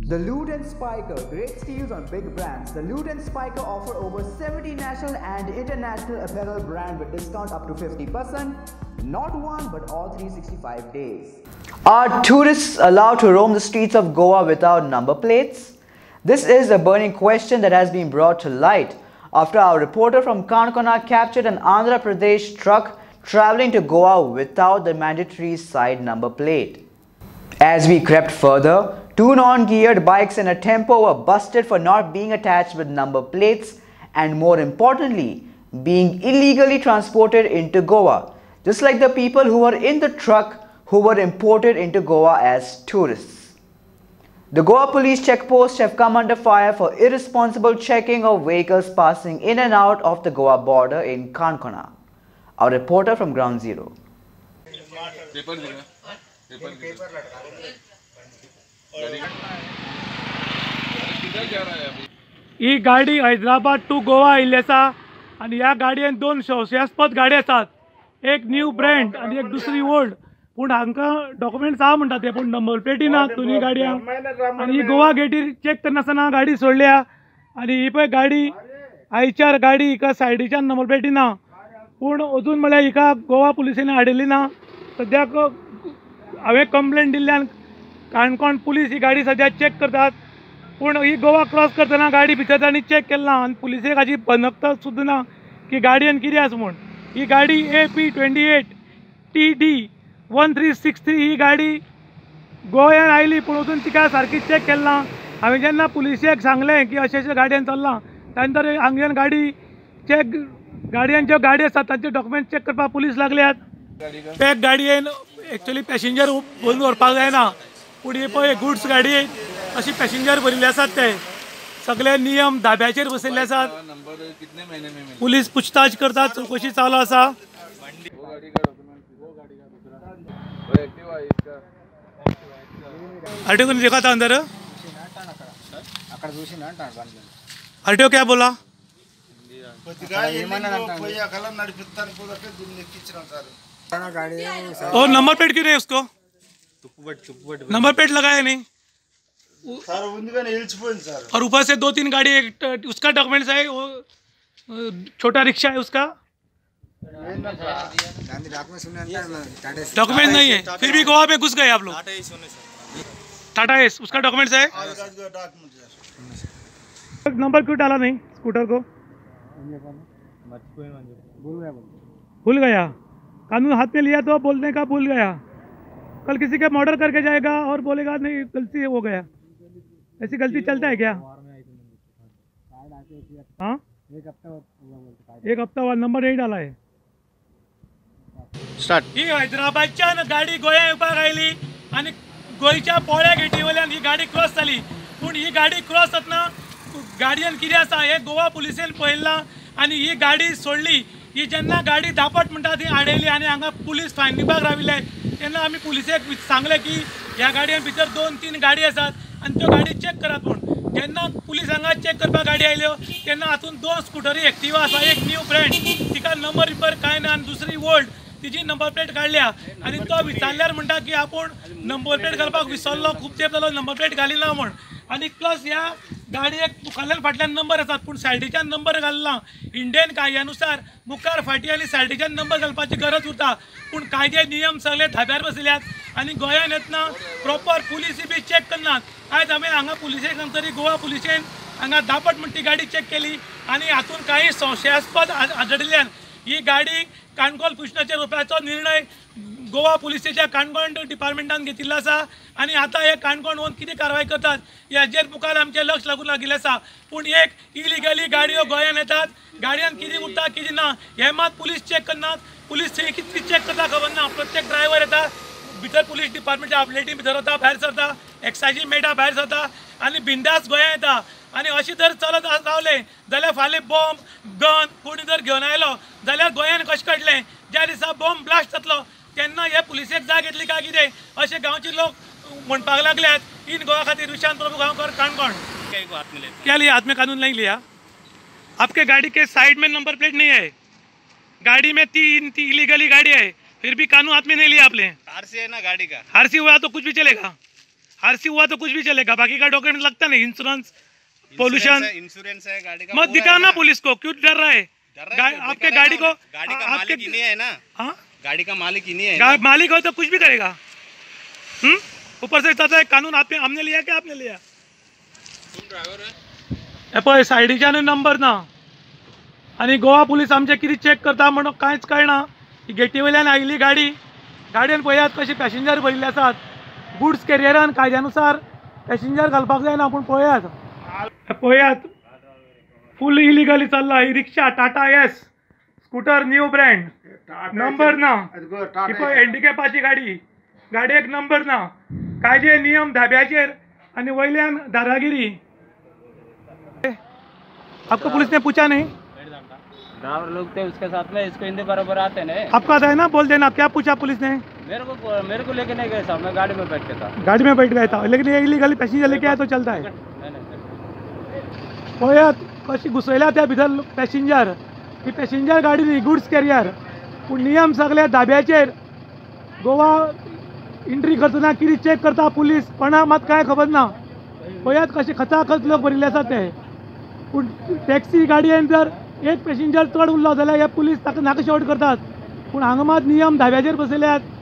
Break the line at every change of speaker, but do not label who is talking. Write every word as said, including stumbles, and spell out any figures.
The Loot and Spiker, great steals on big brands. The Loot and Spiker offer over seventy national and international apparel brand with discount up to fifty percent. Not one but all three hundred sixty-five days. Are tourists allowed to roam the streets of Goa without number plates? This is a burning question that has been brought to light after our reporter from Kankona captured an Andhra Pradesh truck travelling to Goa without the mandatory side number plate. As we crept further, two non-geared bikes and a tempo were busted for not being attached with number plates and, more importantly, being illegally transported into Goa, just like the people who were in the truck who were imported into Goa as tourists. The Goa police checkposts have come under fire for irresponsible checking of vehicles passing in and out of the Goa border in Kankona. Our reporter from Ground Zero.
ही गाडी Hyderabad to Goa आयिल्ली आसा आनी ह्या गाडयेन दोन संशयास्पद गाडी आसात. एक न्यू ब्रँड आनी एक दुसरी ओल्ड. पूण हांकां डॉक्युमेंट्स आहा म्हणटा ते, पूण नंबर प्लेटी ना दोनूय गाडयांक. आनी ही गोवा गेटीर चेक करनासतना गाडी सोडल्या. आनी ही पळय गाडी आयच्यार गाडी हिका सायडीच्यान नंबर प्लेटी ना, पूण अजून म्हळ्यार हिका गोवा पुलिसांनी हाडिल्ली ना. सद्याक हांवें कंप्लेंट दिल्ल्यान काणकोण पुलीस ही गाडी सद्या चेक करतात. पूण ही गोवा क्रॉस करतना गाडी भितर तांणी चेक केली ना आनी पुलिसेक हाची भनकता सुद्दां ना की गाडयेन कितें आसा म्हूण. ही गाडी A P twenty eight T D one three six three ही गाडी गोंयांत आयली, पूण अजून तिका सारकी चेक केली ना. हांवें जेन्ना पुलिसेक सांगलें की अशें अशें गाडयेन चल्लां, त्यानंतर हांगेन गाडी चेक गाडयेन ज्यो गाडी आसात तांचे डॉक्युमेंट चेक करपाक पुलीस लागल्यात. पॅक गाडयेन एक्चुअली पॅसेंजर बरोवन व्हरपाक जायना, पूण ही पळय गुड्स गाडी अशी पॅसेंजर भरिल्ले आसात. ते सगळे नियम धाब्याचेर बसयल्ले आसात. पुलीस पुछताछ करतात, चवकशी चालू आसा. आरटीओ को नहीं देखा था अंदर? आरटीओ क्या बोला? और नंबर प्लेट क्यों नहीं उसको? नंबर प्लेट लगाया नहीं सर. और ऊपर से दो तीन गाड़ी, एक उसका डॉक्यूमेंट्स है, वो छोटा रिक्शा है उसका डॉक्यूमेंट नहीं है, फिर भी गोवा में घुस गए आप लोग. टाटा एस उसका डॉक्यूमेंट्स है. नंबर क्यों डाला नहीं स्कूटर को? भूल गया. कानून हाथ में लिया तो बोलने का भूल गया. कल किसी का मर्डर करके जाएगा और बोलेगा नहीं गलती हो गया. ऐसी गलती चलता है क्या? हाँ एक हफ्ता हुआ, नंबर नहीं डाला है. स्टार्ट. ही हैदराबादच्यान गाडी गोंया येवपाक आयली आनी गोंयच्या पोळ्या गेटी वयल्यान ही गाडी क्रॉस जाली. पूण ही गाडी क्रॉस जातना गाडयेन कितें आसा हें गोवा पुलिसेन पळयलां आनी ही गाडी सोडली. ही जेन्ना गाडी दापट म्हणटा ती आडयली आनी हांगा पुलीस फायन दिवपाक राविल्ले, तेन्ना आमी पुलिसेक सांगलें की ह्या गाडयेन भितर दोन तीन गाडी आसात आनी त्यो गाडी चेक करात म्हूण. जेन्ना पुलीस हांगा चेक करपाक गाडी आयल्यो तेन्ना हातून दोन स्कुटरी एक्टिवा आसा. एक न्यू ब्रँड, तिका नंबर बिंबर कांय ना, आनी दुसरी ओल्ड, तिची नंबर प्लेट काडल्या. आनी तो विचारल्यार म्हणटा की आपूण नंबर प्लेट घालपाक विसरलो, खूब तेंप जालो नंबर प्लेट घालिना म्हूण. आनी प्लस ह्या गाडयेक मुखारल्यान फाटल्यान नंबर आसात पूण सायडीच्यान नंबर घालना. इंडियन कायद्यानुसार मुखार फाटी आनी सायडीच्यान नंबर घालपाची गरज उरता, पूण कायदे नियम सगळे धाब्यार बसयल्यात आनी गोंयांत येतना प्रॉपर पुलिसी बी चेक करनात. आयज हांवें हांगा पुलिसेक सांगतरी गोवा पुलिसेन हांगा दापट म्हणटी गाडी चेक केली आनी हातून कांय संशयास्पद आढळिल्ल्यान ही गाडी काणकोण पुलिसाच्या रुपयाचो निर्णय गोवा पुलिसेच्या काणकोण डिपार्टमेंटान घेतिल्लो आसा. आनी आतां हे काणकोण वचून कितें कारवाय करतात हेजेर मुखार आमचें लक्ष लागून लागिल्लें आसा. पूण एक इलिगली गाडयो गोंयांत येतात, गाडयांत कितें उरता कितें ना हें मात पुलीस चेक करनात. पुलीस कितें चेक करता खबर ना. प्रत्येक ड्रायव्हर येता भितर पुलीस डिपार्टमेंटच्या आपलेटी भितर वता, भायर सरता, एक्सायजी मेळटा, भायर सरता आनी बिंदास गोंयांत येता. आनी अशें जर चलत रावलें जाल्यार फाल्यां बॉम्ब गन कोणी जर घेवन आयलो जाल्यार गोंयांत कशें कळटलें. ज्या दिसा बॉम्ब ब्लास्ट जातलो तेन्ना हे पुलिसेक जाग येतली काय कितें अशें गांवचे लोक म्हणपाक लागल्यात. इन गोवा खातीर विशांत प्रभू गांवकर, काणकोण. क्या लिया हाथ में कानून नहीं लिया? आपके गाड़ी के साइड में नंबर प्लेट नहीं है, गाड़ी में तीन ती इलीगली गाड़ी है, फिर भी कानून हाथ में नहीं लिया आपने. आरसी है ना गाड़ी का, आरसी हुआ तो कुछ भी चलेगा. आरसी हुआ तो कुछ भी चलेगा, बाकी का डॉक्यूमेंट लगता नहीं, इंश्योरेंस, पोल्यूशन,
इंश्योरेंस है गाड़ी का।
मत दिखाओ ना पुलिस को, क्यों डर रहा है? आपके गाड़ी को,
गाड़ी का मालिक इन्हीं है ना।
हाँ,
गाड़ी का मालिक इन्हीं है।
मालिक हो तो कुछ भी करेगा। हम्म ऊपर से कहता है कानून आपने हमने लिया क्या आपने लिया? पळय सायडीच्यान नंबर ना आणि गोवा पुलीस आमचे कितें चेक करता म्हणून कांयच कळना। ही गेटी वयल्यान आयिल्ली गाडी, गाडयेन पळयात कशी पॅसेंजर भरिल्ले आसात। गुड्स कॅरियरान कायद्यानुसार पॅसेंजर घालपाक जायना, पूण पळयात पळयात फुल इलिगली चल्ला। ही rickshaw Tata Ace scooter new brand, number ना। ही पळय हँडिकॅपाची गाडी, गाडयेक नंबर ना। कायदे नियम धाब्याचेर आणि वयल्यान दादागिरी। आपको पुलिस ने पूछा नहीं?
ड्राइवर लोग थे उसके साथ में, इसको हिंदी बराबर आते नहीं।
आपका है ना, बोल देना क्या पूछा पुलिस ने?
मेरे को मेरे को लेके नहीं गए साहब, मैं गाड़ी में बैठ के था।
गाड़ी में बैठ गया था, लेकिन ये इलीगली पैसेंजर लेके आया तो चलता है। पळयात कशी घुसयल्या त्या भितर पॅसेंजर। ही पॅसेंजर गाडी न्ही, गुड्स कॅरियर। पूण नियम सगळे धाब्याचेर। गोवा एंट्री करतना कितें चेक करता पुलीस, कोणा मात कांय खबर ना। पळयात कशे खचाखच लोक भरिल्ले आसात ते। पूण टॅक्सी गाडयेन जर एक पॅसेंजर चड उरलो जाल्यार हे पुलीस ताका नाका शेवट करतात। पूण हांगा मात नियम धाब्याचेर बसयल्यात।